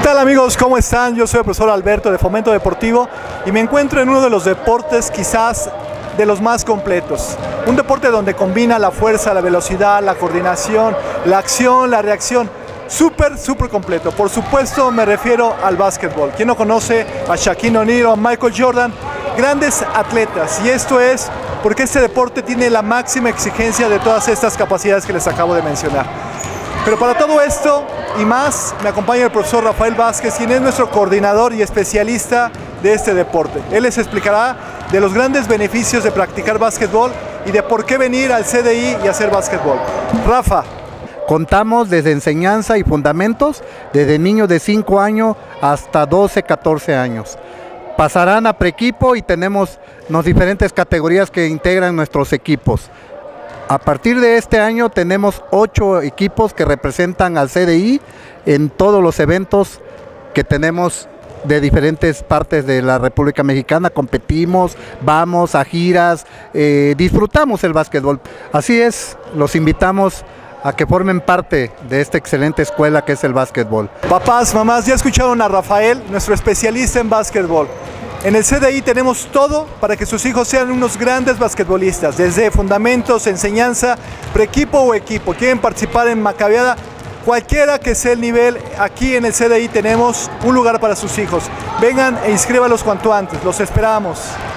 tal amigos? ¿Cómo están? Yo soy el profesor Alberto de Fomento Deportivo y me encuentro en uno de los deportes quizás de los más completos. Un deporte donde combina la fuerza, la velocidad, la coordinación, la acción, la reacción. Súper completo. Por supuesto me refiero al básquetbol. ¿Quién no conoce a Shaquille O'Neal, a Michael Jordan? Grandes atletas. Y esto es porque este deporte tiene la máxima exigencia de todas estas capacidades que les acabo de mencionar. Pero para todo esto y más, me acompaña el profesor Rafael Vázquez, quien es nuestro coordinador y especialista de este deporte. Él les explicará de los grandes beneficios de practicar básquetbol y de por qué venir al CDI y hacer básquetbol. Rafa. Contamos desde enseñanza y fundamentos, desde niños de 5 años hasta 12, 14 años. Pasarán a preequipo y tenemos las diferentes categorías que integran nuestros equipos. A partir de este año tenemos 8 equipos que representan al CDI en todos los eventos que tenemos de diferentes partes de la República Mexicana. Competimos, vamos a giras, disfrutamos el básquetbol. Así es, los invitamos a que formen parte de esta excelente escuela que es el básquetbol. Papás, mamás, ya escucharon a Rafael, nuestro especialista en básquetbol. En el CDI tenemos todo para que sus hijos sean unos grandes basquetbolistas, desde fundamentos, enseñanza, preequipo o equipo. Quieren participar en Macabeada, cualquiera que sea el nivel, aquí en el CDI tenemos un lugar para sus hijos. Vengan e inscríbalos cuanto antes, los esperamos.